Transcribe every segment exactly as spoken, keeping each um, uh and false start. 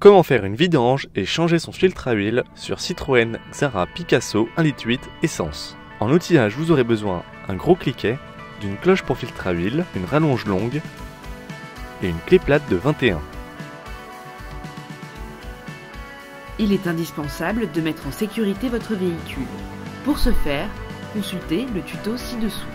Comment faire une vidange et changer son filtre à huile sur Citroën Xara Picasso un litre huit Essence. En outillage, vous aurez besoin d'un gros cliquet, d'une cloche pour filtre à huile, une rallonge longue et une clé plate de vingt et un. Il est indispensable de mettre en sécurité votre véhicule. Pour ce faire, consultez le tuto ci-dessous.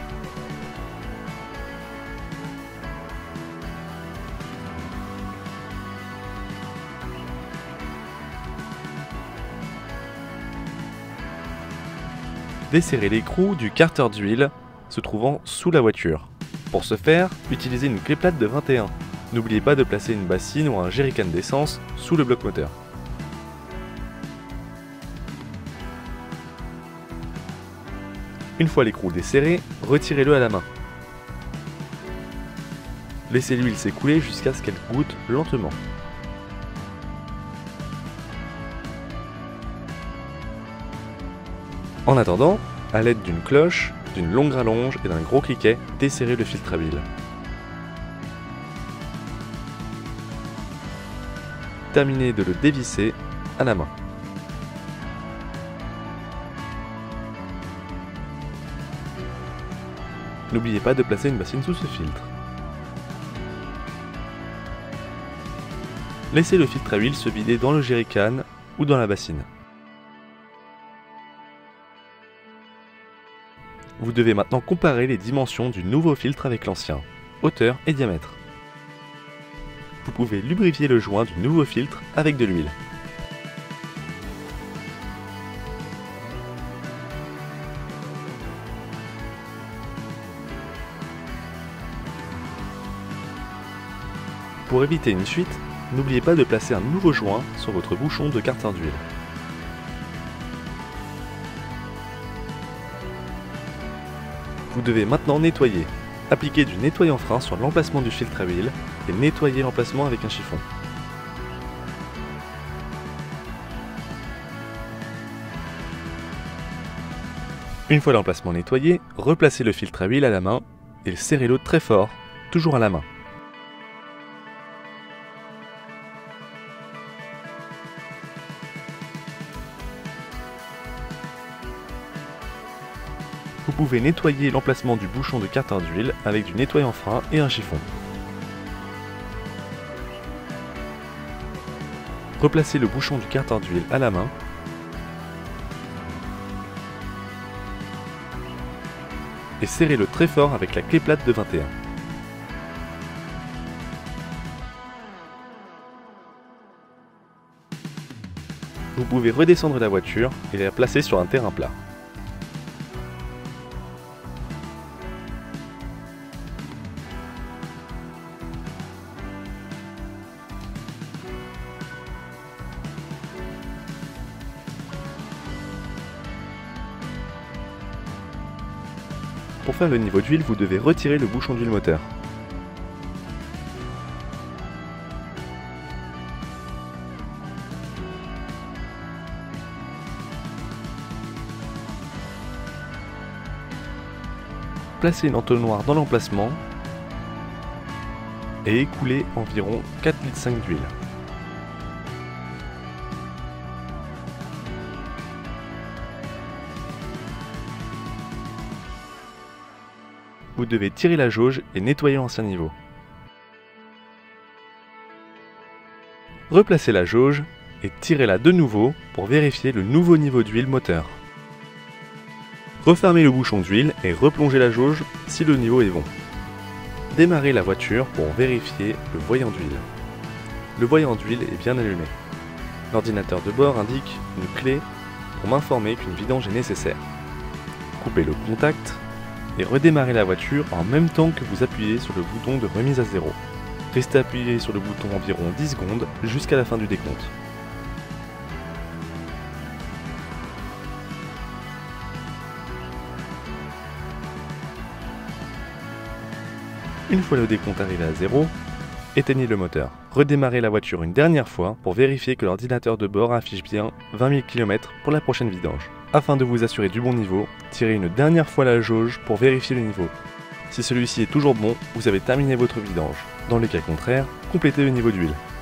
Desserrez l'écrou du carter d'huile se trouvant sous la voiture. Pour ce faire, utilisez une clé plate de vingt et un. N'oubliez pas de placer une bassine ou un jerrycan d'essence sous le bloc moteur. Une fois l'écrou desserré, retirez-le à la main. Laissez l'huile s'écouler jusqu'à ce qu'elle goutte lentement. En attendant, à l'aide d'une cloche, d'une longue rallonge et d'un gros cliquet, desserrez le filtre à huile. Terminez de le dévisser à la main. N'oubliez pas de placer une bassine sous ce filtre. Laissez le filtre à huile se vider dans le jerrycan ou dans la bassine. Vous devez maintenant comparer les dimensions du nouveau filtre avec l'ancien, hauteur et diamètre. Vous pouvez lubrifier le joint du nouveau filtre avec de l'huile. Pour éviter une fuite, n'oubliez pas de placer un nouveau joint sur votre bouchon de carter d'huile. Vous devez maintenant nettoyer. Appliquez du nettoyant frein sur l'emplacement du filtre à huile et nettoyez l'emplacement avec un chiffon. Une fois l'emplacement nettoyé, replacez le filtre à huile à la main et serrez-le très fort, toujours à la main. Vous pouvez nettoyer l'emplacement du bouchon de carter d'huile avec du nettoyant frein et un chiffon. Replacez le bouchon du carter d'huile à la main. Et serrez-le très fort avec la clé plate de vingt et un. Vous pouvez redescendre la voiture et la placer sur un terrain plat. Pour faire le niveau d'huile, vous devez retirer le bouchon d'huile moteur. Placez une entonnoir dans l'emplacement et écoulez environ quatre litres cinq d'huile. Vous devez tirer la jauge et nettoyer l'ancien niveau. Replacez la jauge et tirez-la de nouveau pour vérifier le nouveau niveau d'huile moteur. Refermez le bouchon d'huile et replongez la jauge si le niveau est bon. Démarrez la voiture pour vérifier le voyant d'huile. Le voyant d'huile est bien allumé. L'ordinateur de bord indique une clé pour m'informer qu'une vidange est nécessaire. Coupez le contact et redémarrez la voiture en même temps que vous appuyez sur le bouton de remise à zéro. Restez appuyé sur le bouton environ dix secondes jusqu'à la fin du décompte. Une fois le décompte arrivé à zéro, éteignez le moteur. Redémarrez la voiture une dernière fois pour vérifier que l'ordinateur de bord affiche bien vingt mille kilomètres pour la prochaine vidange. Afin de vous assurer du bon niveau, tirez une dernière fois la jauge pour vérifier le niveau. Si celui-ci est toujours bon, vous avez terminé votre vidange. Dans le cas contraire, complétez le niveau d'huile.